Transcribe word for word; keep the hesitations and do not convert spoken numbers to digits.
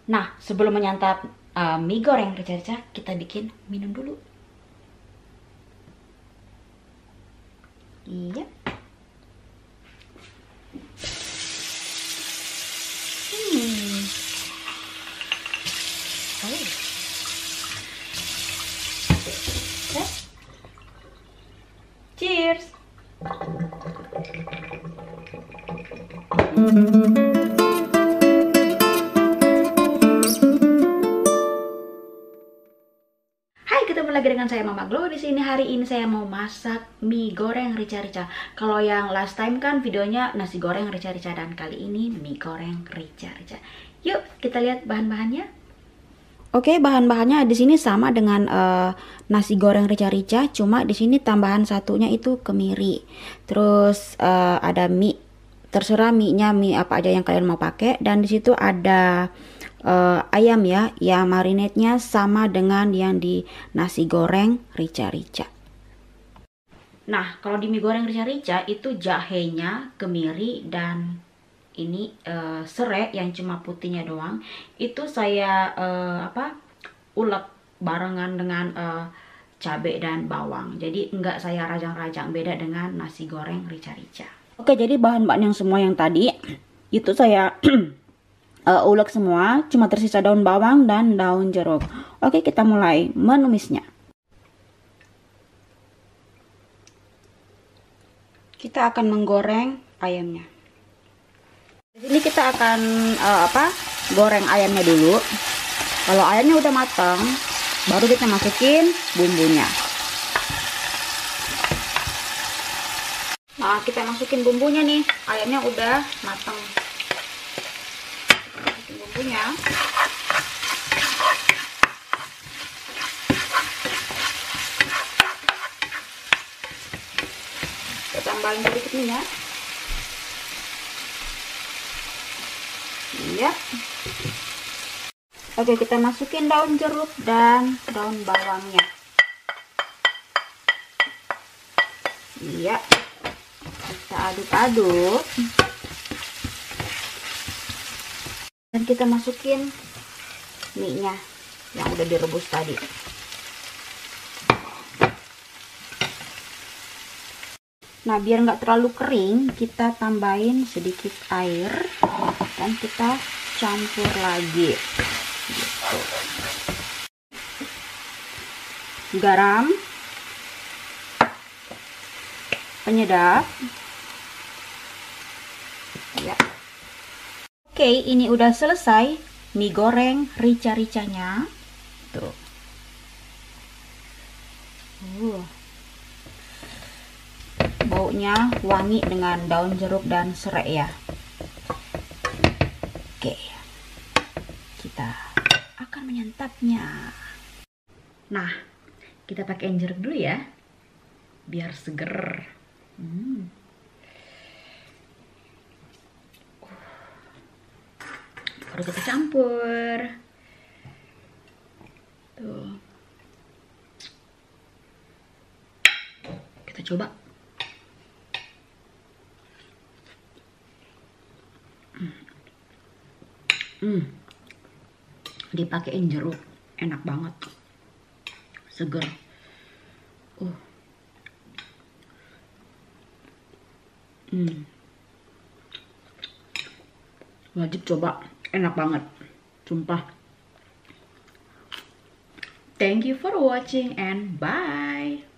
Nah, sebelum menyantap uh, mie goreng rica-rica, kita bikin minum dulu. Iya. Hmm. Oh. Ya. Cheers. Hai, ketemu lagi dengan saya Mama Glow di sini. Hari ini saya mau masak mie goreng rica-rica. Kalau yang last time kan videonya nasi goreng rica-rica, dan kali ini mie goreng rica-rica. Yuk, kita lihat bahan-bahannya. Oke, bahan-bahannya di sini sama dengan uh, nasi goreng rica-rica, cuma di sini tambahan satunya itu kemiri. Terus uh, ada mie, terserah mie-nya mie apa aja yang kalian mau pakai, dan di situ ada uh, ayam ya, yang marinate-nya sama dengan yang di nasi goreng rica-rica. Nah, kalau di mie goreng rica-rica itu jahenya, kemiri, dan ini uh, serai yang cuma putihnya doang. Itu saya uh, apa ulek barengan dengan uh, cabai dan bawang. Jadi enggak saya rajang-rajang, beda dengan nasi goreng rica-rica. Oke, jadi bahan-bahan yang semua yang tadi itu saya uh, ulek semua, cuma tersisa daun bawang dan daun jeruk. Oke, kita mulai menumisnya. Kita akan menggoreng ayamnya. Di sini kita akan uh, apa? Goreng ayamnya dulu. Kalau ayamnya udah matang, baru kita masukin bumbunya. Nah, kita masukin bumbunya nih. Ayamnya udah matang. Masukin bumbunya. Kita tambahin sedikit minyak. Iya. Oke, kita masukin daun jeruk dan daun bawangnya. Iya. Kita aduk-aduk. Dan kita masukin mie-nya yang udah direbus tadi. Nah, biar nggak terlalu kering, kita tambahin sedikit air dan kita campur lagi. Gitu. Garam, penyedap. Ya. Oke, ini udah selesai mie goreng rica-ricanya. Tuh. Uh. Baunya wangi dengan daun jeruk dan serai ya. Oke, kita akan menyantapnya. Nah, kita pakai jeruk dulu ya, biar seger. Hmm. Baru kita campur. Tuh. Kita coba. Hmm, dipakein jeruk, enak banget, seger. Uh, hmm, wajib coba, enak banget, sumpah. Thank you for watching and bye.